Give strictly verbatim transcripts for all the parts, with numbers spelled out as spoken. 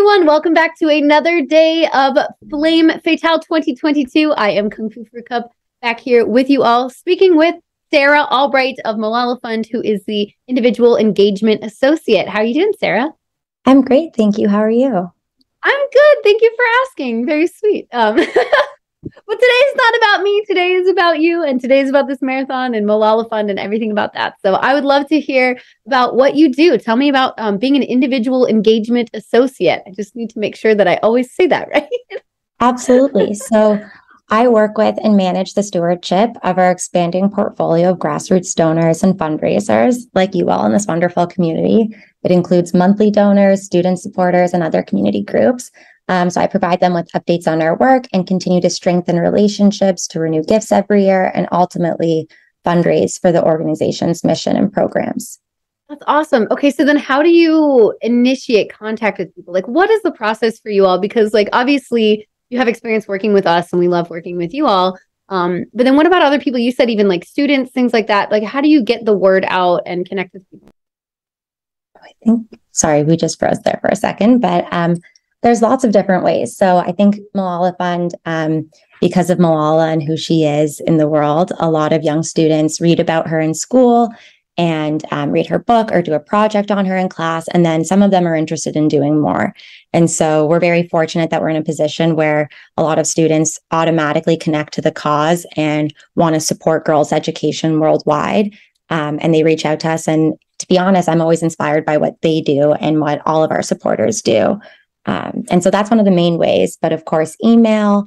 everyone. Welcome back to another day of Flame Fatale twenty twenty-two. I am Kung Fu Fruit Cup back here with you all, speaking with Sarah Albright of Malala Fund, who is the Individual Engagement Associate. How are you doing, Sarah? I'm great, thank you. How are you? I'm good. Thank you for asking. Very sweet. Um, but today's not about me. Today is about you, and today's about this marathon and Malala Fund and everything about that. So I would love to hear about what you do. Tell me about um, being an Individual Engagement Associate. I just need to make sure that I always say that right. Absolutely. So I work with and manage the stewardship of our expanding portfolio of grassroots donors and fundraisers like you all in this wonderful community. It includes monthly donors, student supporters, and other community groups. Um, so I provide them with updates on our work and continue to strengthen relationships, to renew gifts every year, and ultimately fundraise for the organization's mission and programs. That's awesome. Okay, so then how do you initiate contact with people? Like, what is the process for you all? Because, like, obviously you have experience working with us and we love working with you all. Um, but then what about other people? You said even like students, things like that. Like, how do you get the word out and connect with people? I think, sorry, we just froze there for a second, but um, there's lots of different ways. So I think Malala Fund, um, because of Malala and who she is in the world, a lot of young students read about her in school and um, read her book or do a project on her in class. And then some of them are interested in doing more. And so we're very fortunate that we're in a position where a lot of students automatically connect to the cause and want to support girls' education worldwide. Um, and they reach out to us. And to be honest, I'm always inspired by what they do and what all of our supporters do. Um, and so that's one of the main ways. But of course, email,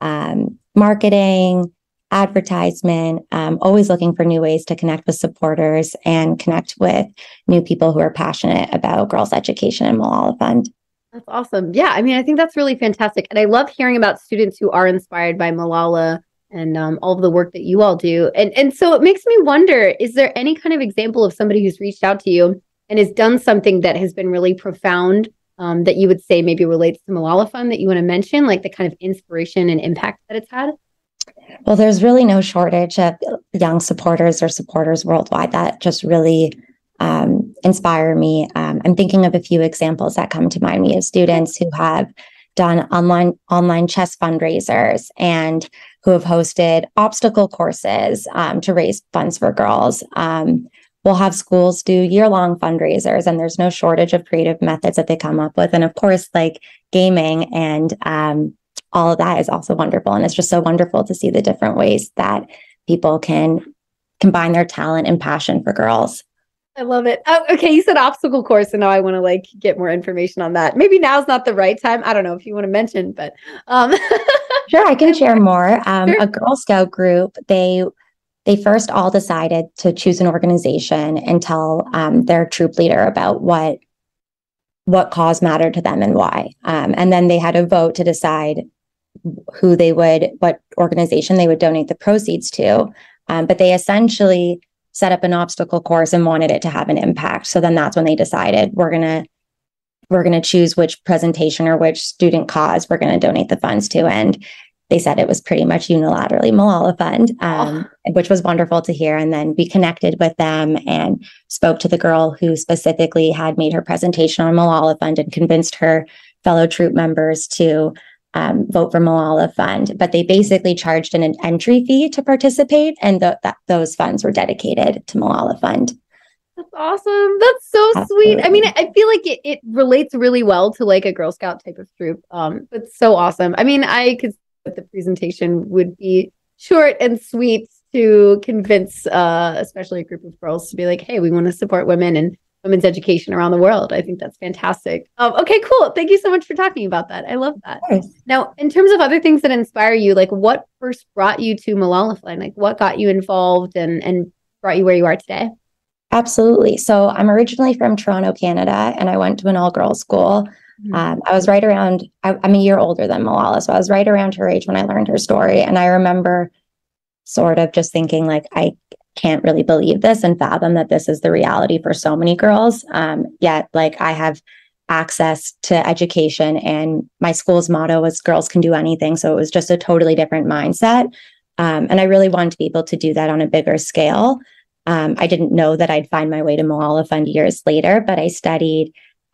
um, marketing, advertisement, um, always looking for new ways to connect with supporters and connect with new people who are passionate about girls' education and Malala Fund. That's awesome. Yeah, I mean, I think that's really fantastic. And I love hearing about students who are inspired by Malala and um, all of the work that you all do. And, and so it makes me wonder, is there any kind of example of somebody who's reached out to you and has done something that has been really profound um, that you would say maybe relates to Malala Fund that you want to mention, like the kind of inspiration and impact that it's had? Well, there's really no shortage of young supporters or supporters worldwide that just really um, inspire me. Um, I'm thinking of a few examples that come to mind. We have students who have done online online chess fundraisers and who have hosted obstacle courses um, to raise funds for girls. Um, we'll have schools do year-long fundraisers, and there's no shortage of creative methods that they come up with. And of course, like gaming and um, all of that is also wonderful. And it's just so wonderful to see the different ways that people can combine their talent and passion for girls. I love it. Oh, okay, you said obstacle course, and now I want to like get more information on that. Maybe now's not the right time. I don't know if you want to mention, but um sure, I can share more. Um, sure. A Girl Scout group, they they first all decided to choose an organization and tell um, their troop leader about what what cause mattered to them and why. Um, and then they had a vote to decide who they would, what organization they would donate the proceeds to. Um, but they essentially set up an obstacle course and wanted it to have an impact. So then that's when they decided we're gonna we're gonna choose which presentation or which student cause we're gonna donate the funds to. And they said it was pretty much unilaterally Malala Fund, um, oh. which was wonderful to hear. And then we connected with them and spoke to the girl who specifically had made her presentation on Malala Fund and convinced her fellow troop members to um, vote for Malala Fund. But they basically charged an, an entry fee to participate, and th- that those funds were dedicated to Malala Fund. That's awesome. That's so Absolutely. Sweet. I mean, I feel like it, it relates really well to like a Girl Scout type of troop. Um, it's so awesome. I mean, I could the presentation would be short and sweet to convince uh, especially a group of girls to be like, hey, we want to support women and women's education around the world. I think that's fantastic. Um, okay, cool. Thank you so much for talking about that. I love that. Now, in terms of other things that inspire you, like what first brought you to Malala Fund? Like what got you involved and, and brought you where you are today? Absolutely. So I'm originally from Toronto, Canada, and I went to an all-girls school. Um, I was right around, I, I'm a year older than Malala, so I was right around her age when I learned her story. And I remember sort of just thinking like, I can't really believe this and fathom that this is the reality for so many girls. Um, yet like I have access to education, and my school's motto was girls can do anything. So it was just a totally different mindset. Um, and I really wanted to be able to do that on a bigger scale. Um, I didn't know that I'd find my way to Malala Fund years later, but I studied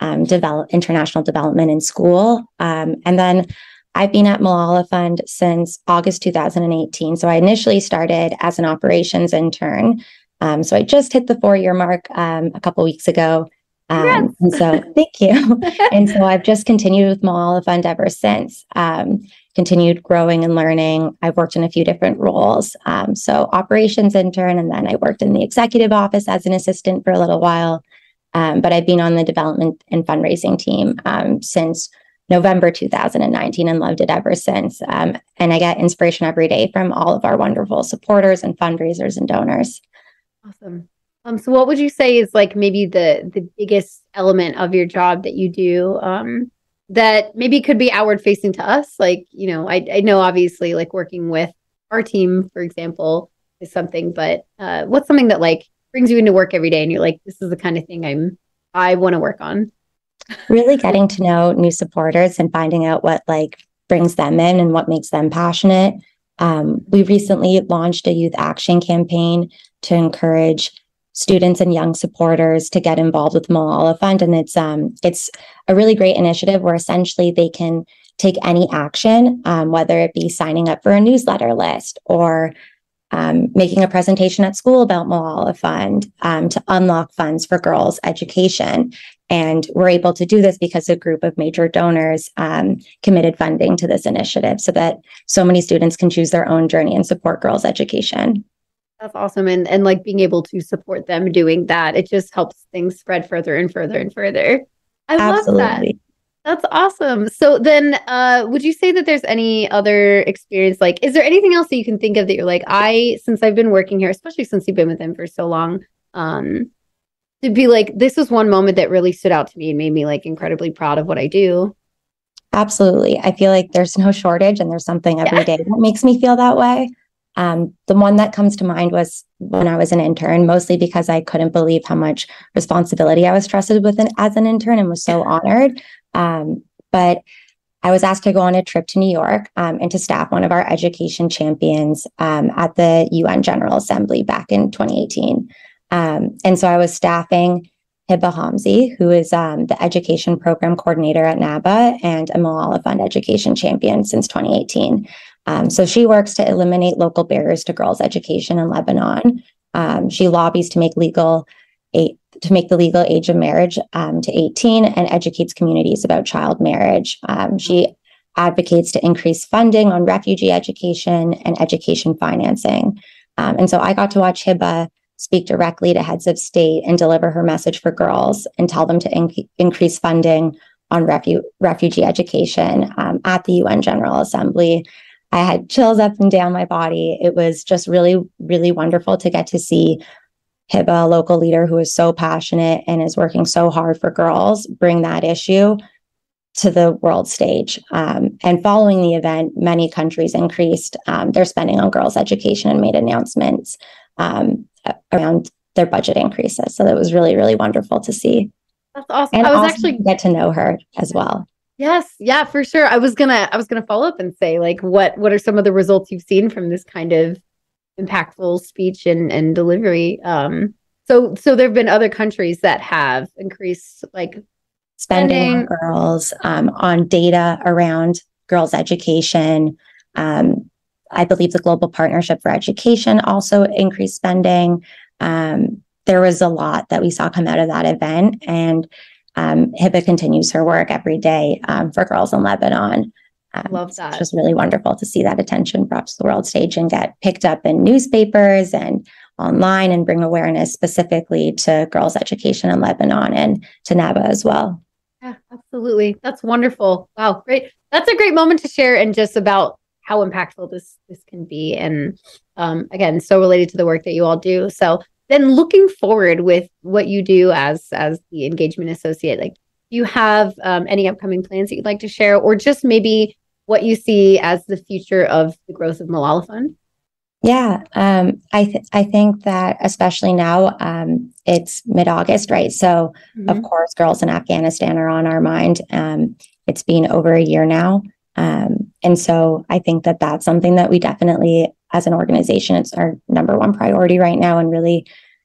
um, develop international development in school. Um, and then I've been at Malala Fund since August two thousand eighteen. So I initially started as an operations intern. Um, so I just hit the four-year mark um, a couple weeks ago. Um, and so thank you. And so I've just continued with Malala Fund ever since. Um, continued growing and learning. I've worked in a few different roles. Um, so operations intern, and then I worked in the executive office as an assistant for a little while. Um, but I've been on the development and fundraising team um, since November two thousand nineteen and loved it ever since. Um, and I get inspiration every day from all of our wonderful supporters and fundraisers and donors. Awesome. Um, so what would you say is like maybe the the biggest element of your job that you do um, that maybe could be outward facing to us? Like, you know, I, I know obviously like working with our team, for example, is something, but uh, what's something that like brings you into work every day and you're like, this is the kind of thing I'm, I want to work on? Really getting to know new supporters and finding out what like brings them in and what makes them passionate. Um, we recently launched a youth action campaign to encourage students and young supporters to get involved with Malala Fund. And it's um, it's a really great initiative where essentially they can take any action, um, whether it be signing up for a newsletter list or um, making a presentation at school about Malala Fund um, to unlock funds for girls' education. And we're able to do this because a group of major donors um, committed funding to this initiative so that so many students can choose their own journey and support girls' education. That's awesome. And and like being able to support them doing that, it just helps things spread further and further and further. I Absolutely. love that. That's awesome. So then uh, would you say that there's any other experience? Like, is there anything else that you can think of that you're like, I, since I've been working here, especially since you've been with them for so long, um, to be like, this was one moment that really stood out to me and made me like incredibly proud of what I do? Absolutely. I feel like there's no shortage and there's something every Yeah. day that makes me feel that way. Um, the one that comes to mind was when I was an intern, mostly because I couldn't believe how much responsibility I was trusted with an, as an intern and was so honored. Um, but I was asked to go on a trip to New York um, and to staff one of our education champions um, at the U N General Assembly back in twenty eighteen. Um, and so I was staffing Hiba Hamzi, who is um, the education program coordinator at NABA and a Malala Fund education champion since twenty eighteen. Um, so she works to eliminate local barriers to girls' education in Lebanon. Um, she lobbies to make legal a, to make the legal age of marriage um, to eighteen and educates communities about child marriage. Um, she advocates to increase funding on refugee education and education financing. Um, and so I got to watch Hiba speak directly to heads of state and deliver her message for girls and tell them to in- increase funding on refu- refugee education um, at the U N General Assembly. I had chills up and down my body. It was just really, really wonderful to get to see Hiba, a local leader who is so passionate and is working so hard for girls, bring that issue to the world stage. Um, and following the event, many countries increased um, their spending on girls' education and made announcements um, around their budget increases. So that was really, really wonderful to see. That's awesome. And I was also actually get to know her as well. Yes, yeah, for sure. I was gonna I was gonna follow up and say, like, what what are some of the results you've seen from this kind of impactful speech and, and delivery? Um, so so there have been other countries that have increased like spending, spending on girls, um, on data around girls' education. Um, I believe the Global Partnership for Education also increased spending. Um, there was a lot that we saw come out of that event, and um, Hiba continues her work every day um, for girls in Lebanon. Um, Love that. It's just really wonderful to see that attention brought to the world stage and get picked up in newspapers and online and bring awareness specifically to girls' education in Lebanon and to NABA as well. Yeah, absolutely. That's wonderful. Wow, great. That's a great moment to share and just about how impactful this this can be. And um, again, so related to the work that you all do. So then looking forward with what you do as as the engagement associate, like, do you have um, any upcoming plans that you'd like to share, or just maybe what you see as the future of the growth of Malala Fund? Yeah, um, I th- I think that especially now, um, it's mid-August, right? So mm-hmm. Of course, girls in Afghanistan are on our mind. Um, it's been over a year now. Um, and so I think that that's something that we definitely, as an organization, it's our number one priority right now, and really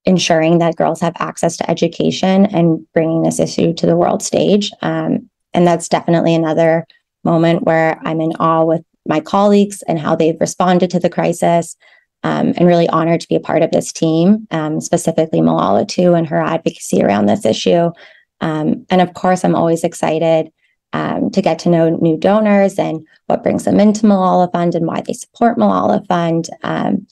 ensuring that girls have access to education and bringing this issue to the world stage. Um, and that's definitely another moment where I'm in awe with my colleagues and how they've responded to the crisis, um, and really honored to be a part of this team, um, specifically Malala too, and her advocacy around this issue. Um, and of course, I'm always excited um, to get to know new donors and what brings them into Malala Fund and why they support Malala Fund. Um,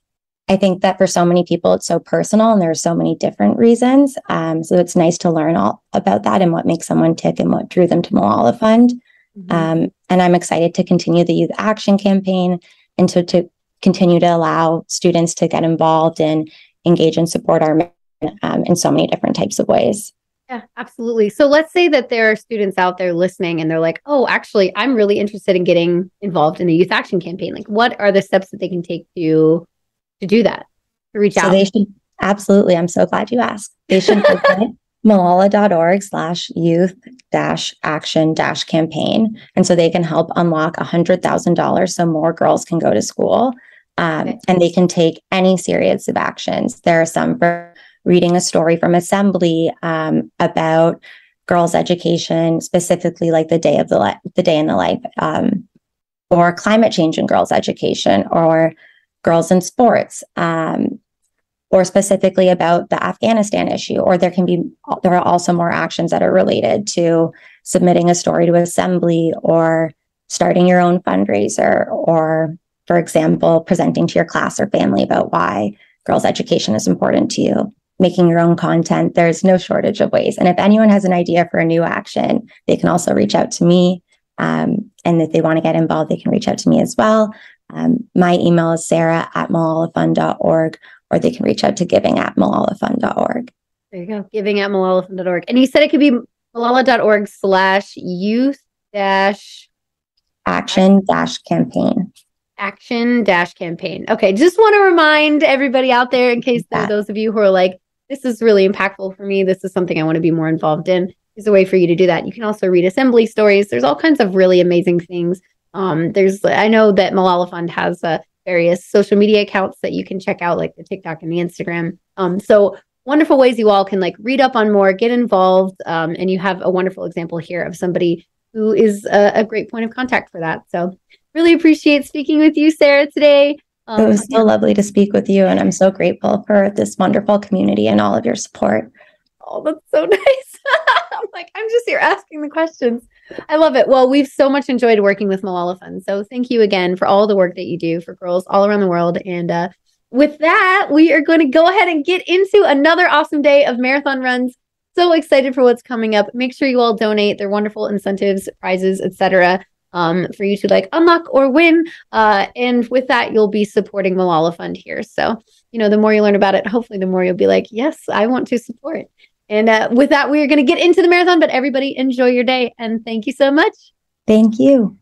I think that for so many people, it's so personal and there are so many different reasons. Um, so it's nice to learn all about that and what makes someone tick and what drew them to Malala Fund. Mm-hmm. Um, and I'm excited to continue the Youth Action Campaign and to, to continue to allow students to get involved and engage and support our mission um, in so many different types of ways. Yeah, absolutely. So let's say that there are students out there listening and they're like, oh, actually, I'm really interested in getting involved in the Youth Action Campaign. Like, what are the steps that they can take to to do that, to reach so out? They should, absolutely. I'm so glad you asked. They should visit malala.org slash youth dash action dash campaign. And so they can help unlock one hundred thousand dollars so more girls can go to school. Um, okay. And they can take any series of actions. There are some for reading a story from Assembly um, about girls' education, specifically like the day of the li- the day in the life, um, or climate change in girls' education, or girls in sports, um, or specifically about the Afghanistan issue. Or there can be, there are also more actions that are related to submitting a story to Assembly or starting your own fundraiser, or, for example, presenting to your class or family about why girls' education is important to you, making your own content. There's no shortage of ways. And if anyone has an idea for a new action, they can also reach out to me. Um, and if they want to get involved, they can reach out to me as well. Um, my email is sarah at malalafund dot org, or they can reach out to giving at malalafund dot org. There you go, giving at malalafund dot org. And you said it could be malala.org slash youth dash action dash campaign. Action dash campaign. Okay, just want to remind everybody out there, in case there are those of you who are like, this is really impactful for me, this is something I want to be more involved in, is a way for you to do that. You can also read Assembly stories. There's all kinds of really amazing things. Um, there's, I know that Malala Fund has uh, various social media accounts that you can check out, like the TikTok and the Instagram. Um, so wonderful ways you all can like read up on more, get involved, um, and you have a wonderful example here of somebody who is a, a great point of contact for that. So really appreciate speaking with you, Sarah, today. Um, it was so lovely to speak with you, and I'm so grateful for this wonderful community and all of your support. Oh, that's so nice. I'm like, I'm just here asking the questions. I love it. Well, we've so much enjoyed working with Malala Fund. So thank you again for all the work that you do for girls all around the world. And uh, with that, we are going to go ahead and get into another awesome day of marathon runs. So excited for what's coming up. Make sure you all donate. They're wonderful incentives, prizes, et cetera, um, for you to like unlock or win. Uh, and with that, you'll be supporting Malala Fund here. So, you know, the more you learn about it, hopefully the more you'll be like, yes, I want to support. And uh, with that, we're going to get into the marathon, but everybody enjoy your day. And thank you so much. Thank you.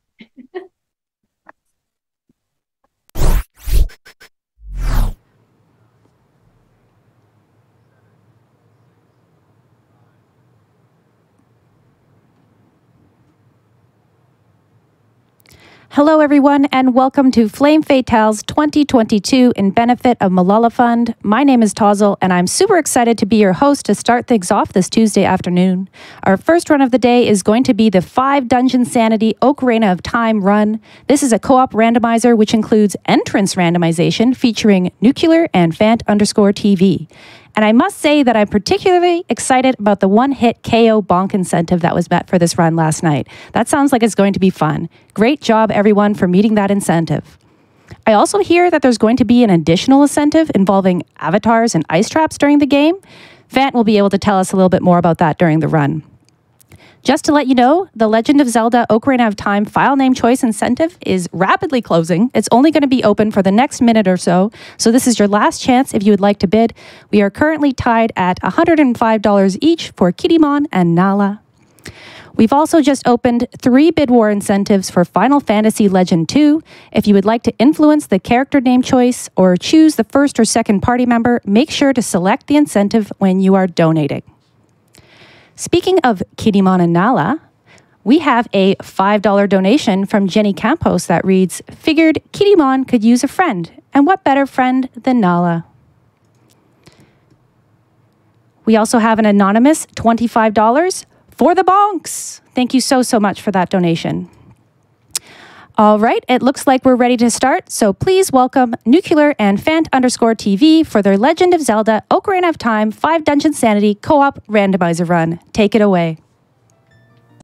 Hello, everyone, and welcome to Flame Fatales twenty twenty-two in benefit of Malala Fund. My name is Tozel, and I'm super excited to be your host to start things off this Tuesday afternoon. Our first run of the day is going to be the five Dungeon Sanity Ocarina of Time run. This is a co-op randomizer, which includes entrance randomization featuring Nuclear and Fant underscore T V. And I must say that I'm particularly excited about the one-hit K O bonk incentive that was met for this run last night. That sounds like it's going to be fun. Great job, everyone, for meeting that incentive. I also hear that there's going to be an additional incentive involving avatars and ice traps during the game. Fant will be able to tell us a little bit more about that during the run. Just to let you know, the Legend of Zelda Ocarina of Time file name choice incentive is rapidly closing. It's only going to be open for the next minute or so, so this is your last chance if you would like to bid. We are currently tied at one hundred five dollars each for Kiddymon and Nala. We've also just opened three bid war incentives for Final Fantasy Legend two. If you would like to influence the character name choice or choose the first or second party member, make sure to select the incentive when you are donating. Speaking of Kiddymon and Nala, we have a five dollar donation from Jenny Campos that reads, "Figured Kiddymon could use a friend, and what better friend than Nala?" We also have an anonymous twenty-five dollars for the bonks. Thank you so, so much for that donation. All right, it looks like we're ready to start, so please welcome Nuclear and Fant underscore T V for their Legend of Zelda Ocarina of Time five Dungeon Sanity Co-op Randomizer Run. Take it away.